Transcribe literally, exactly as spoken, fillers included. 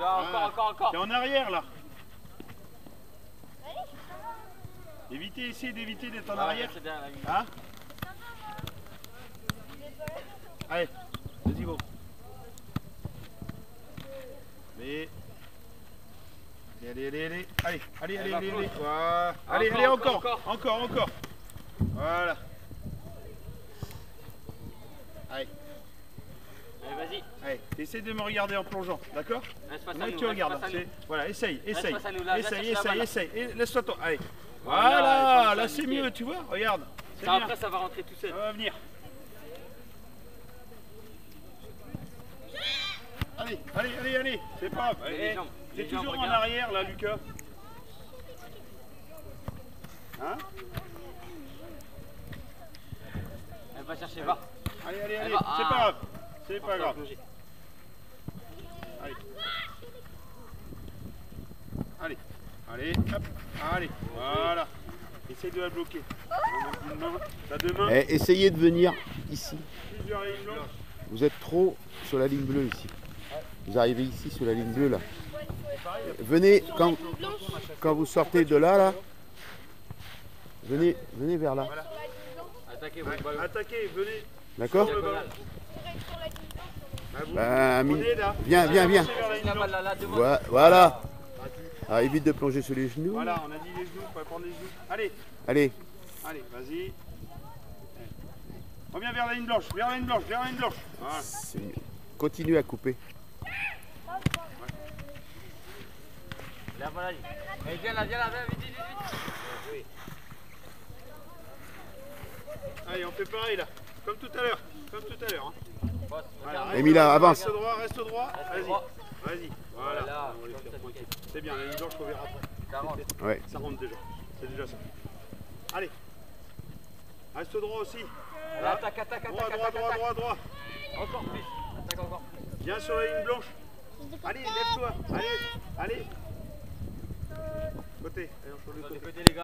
là, encore, ah. encore, encore. T'es en arrière là. Évitez, essayez d'éviter d'être en Ah, arrière. c'est bien, là, oui. Hein? Allez, vas-y, go. Mais. Allez, allez, allez, allez, allez, allez, allez, allez, voilà. Allez, allez, encore, encore, encore, encore. Voilà. Allez. Allez, vas-y. Allez, essaye de me regarder en plongeant, d'accord? Reste face à Là, nous, tu reste regardes. face à nous. Voilà, essaye, essaye. face à nous, là, viens Essaye, chercher la essaye, balle. essaye. Et laisse-toi tomber. Allez. Voilà, Voilà, comme là ça, c'est nickel. mieux, tu vois, regarde. C'est Ça, bien. après, ça va rentrer tout seul. Ça va venir. Allez, allez, allez, allez. C'est pas grave. Les jambes, T'es les jambes, toujours en regarde. arrière là, Lucas. Hein? Elle va chercher, va. Allez, allez, Elle allez. va. C'est Ah. pas grave. C'est On pas va grave. plonger. Allez. Allez. Allez. Hop. Allez. Voilà. Essaye de la bloquer. Une main. T'as deux mains. Eh, essayez de venir ici. Plusieurs lignes blanches. Vous êtes trop sur la ligne bleue ici. Vous arrivez ici sur la ligne bleue là. Venez quand, quand vous sortez de là là. Venez, venez vers là. Voilà. Attaquez, Ouais. votre ballon. Attaquez, venez. D'accord? Sur le ballon. Diagonale. Ah, vous, Bah, vous mi- prenez, là. viens, viens, viens. Avancez vers la ligne La blanche. balle là, là, devant. Voi- Voilà. Ah, évite de plonger sur les genoux. Voilà, on a dit les genoux, faut pas prendre les genoux. Allez, Allez. allez, vas-y. Reviens vers la ligne blanche, vers la ligne blanche, vers la ligne blanche. Voilà. C'est mieux. Continuez à couper. Là, voilà. Allez, viens là, viens là, viens, vite, vite, vite. Oui. Allez, on fait pareil là, comme tout à l'heure, comme tout à l'heure. Hein. Boss, Voilà, regarde. reste Emila, droit, avance. Reste droit, reste droit. Reste Vas-y, droit. vas-y. Voilà, Voilà, on va les comme faire ça, tranquille. nickel. C'est bien, la ligne blanche, on verra après. quarante. Ouais. Ça rentre déjà, c'est déjà ça. Allez, reste droit aussi. Là, attaque, attaque, attaque, Droit, droit, attaque, droit, attaque. droit, droit. Encore plus. Attaque encore plus. Viens sur la ligne blanche. Allez, lève-toi. Allez, allez. Côté. Allez, on change de Sur côté. les côtés, les gars.